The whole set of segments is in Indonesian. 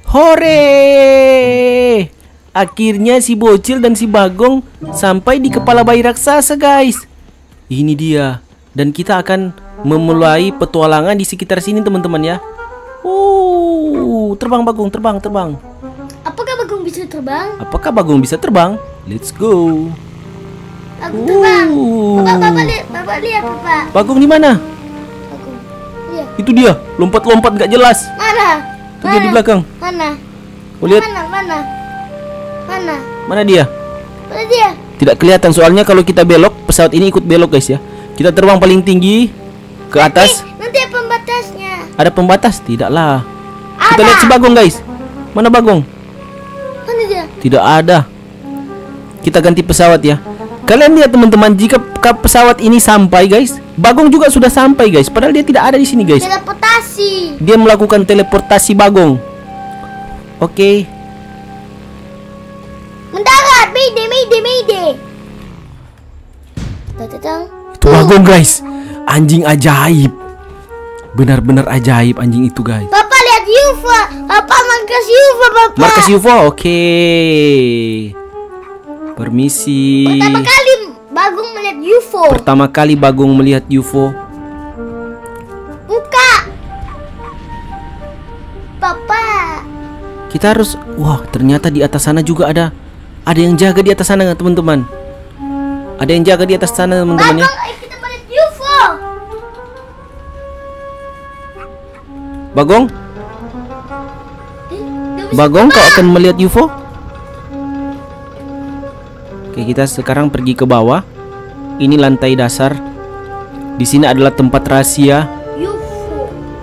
Hore! Akhirnya si bocil dan si Bagong sampai di kepala bayi raksasa, guys. Ini dia. Dan kita akan memulai petualangan di sekitar sini, teman-teman ya. Terbang Bagong, terbang. Apakah Bagong bisa terbang? Apakah Bagong bisa terbang? Let's go. Aku terbang. Bapak lihat, Bapak. Bagong di mana? Bagong. Iya. Itu dia, lompat-lompat gak jelas. Mana? Itu dia di belakang. Mana? Oh, lihat. Mana dia? Mana dia? Tidak kelihatan soalnya kalau kita belok, pesawat ini ikut belok, guys ya. Kita terbang paling tinggi ke atas. Nanti pembatasnya. Ada pembatas? Tidaklah. Ada. Kita lihat si Bagong, guys. Mana Bagong? Mana dia? Tidak ada. Kita ganti pesawat ya. Kalian lihat teman-teman, jika pesawat ini sampai, guys, Bagong juga sudah sampai, guys. Padahal dia tidak ada di sini, guys. Teleportasi. Dia melakukan teleportasi Bagong. Oke. Mendarat, Mayday. Datang. Itu Bagong, guys. Anjing ajaib. Benar-benar ajaib anjing itu, guys. Bapak lihat UFO. Bapak markas UFO, Bapak. Markas UFO, oke. Permisi. Pertama kali Bagong melihat UFO. Pertama kali Bagong melihat UFO. Buka. Bapak. Kita harus, wah, ternyata di atas sana juga ada yang jaga di atas sana, teman-teman. Ada yang jaga di atas sana, teman-teman ya. Bagong, kita melihat UFO. Bagong? Bagong, kau akan melihat UFO? Oke, kita sekarang pergi ke bawah. Ini lantai dasar. Di sini adalah tempat rahasia. UFO.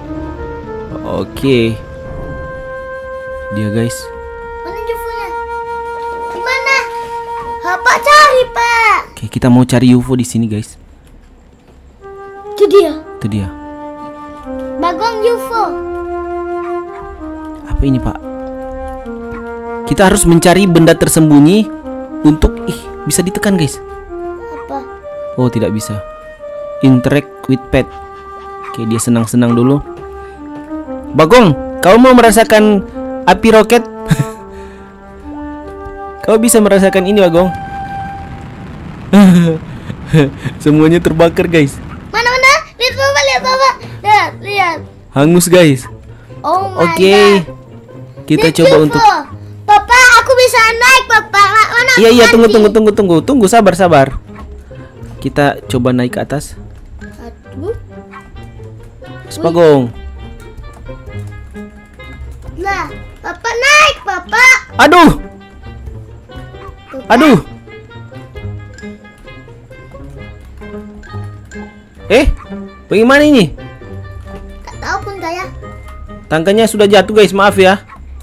Oke. Dia, guys. Mana UFO-nya? Di mana? Bapak cari, Pak. Oke, kita mau cari UFO di sini, guys. Itu dia. Itu dia. Bagong UFO. Apa ini, Pak? Kita harus mencari benda tersembunyi untuk bisa ditekan, guys. Apa? Oh, tidak bisa. Interact with pet. Oke, dia senang-senang dulu. Bagong, kau mau merasakan api roket? Kau bisa merasakan ini, Bagong. Semuanya terbakar, guys. Mana? Lihat Bapak. Lihat. Hangus, guys. Oh my Oke. God. Kita Lihat coba UFO. untuk Bapak, aku bisa naik, Bapak. Mana? Iya, Mati. tunggu, sabar. Kita coba naik ke atas. Aduh. Bagong. Lah, Bapak naik, Bapak. Aduh. Tuh, Pak. Aduh. Bagaimana ini? Tak tahu pun saya. Tangkanya sudah jatuh, guys. Maaf ya.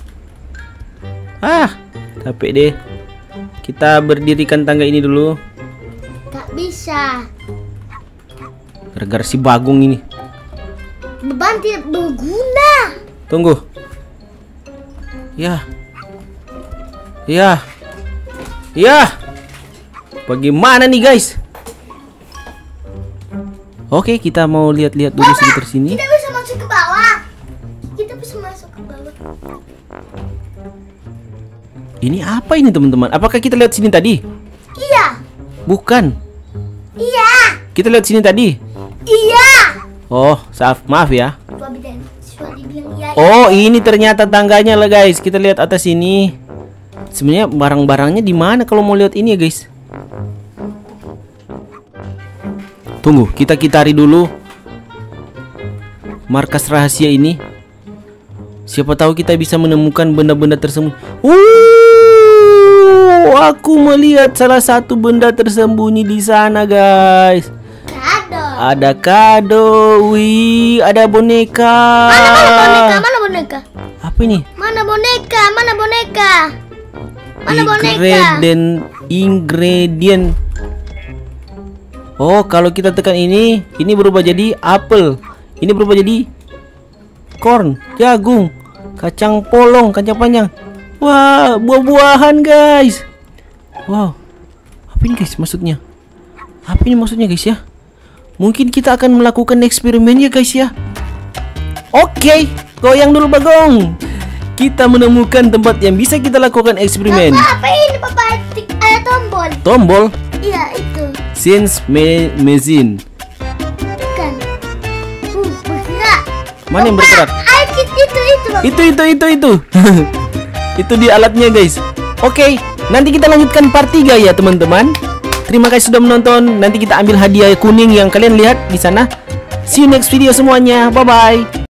Capek deh. Kita berdirikan tangga ini dulu. Tak bisa. Gara-gara si Bagong ini. Beban tidak berguna. Tunggu. Ya. Bagaimana nih, guys? Oke, kita mau lihat-lihat dulu sekitar sini. Kita bisa masuk ke bawah. Ini apa ini, teman-teman? Apakah kita lihat sini tadi? Iya. Bukan. Iya. Kita lihat sini tadi. Iya. Oh, maaf ya. Suami bilang iya. Oh, ini ternyata tangganya lah, guys. Kita lihat atas sini. Sebenarnya barang-barangnya di mana kalau mau lihat ini ya, guys? Tunggu, kita kitari dulu markas rahasia ini. Siapa tahu kita bisa menemukan benda-benda tersembunyi. Aku melihat salah satu benda tersembunyi di sana, guys. Kado. Ada kado. Wih, ada boneka. Mana boneka? Apa ini? Mana boneka? Ingredient. Oh, kalau kita tekan ini berubah jadi apel. Ini berubah jadi corn, jagung, kacang polong, kacang panjang. Wah, buah-buahan, guys. Wow. Apa ini, guys, maksudnya? Apa ini maksudnya, guys ya? Mungkin kita akan melakukan eksperimen ya, guys ya. Oke, goyang dulu, Bagong. kita menemukan tempat yang bisa kita lakukan eksperimen. Apa ini papa? Ada tombol. Tombol Iya itu. Sense Machine. Bukan. Bergerak. Mana yang bergerak? Itu. Itu. Itu di alatnya guys. Oke, nanti kita lanjutkan part 3 ya teman-teman. Terima kasih sudah menonton. Nanti kita ambil hadiah kuning yang kalian lihat di sana. See you next video semuanya. Bye bye.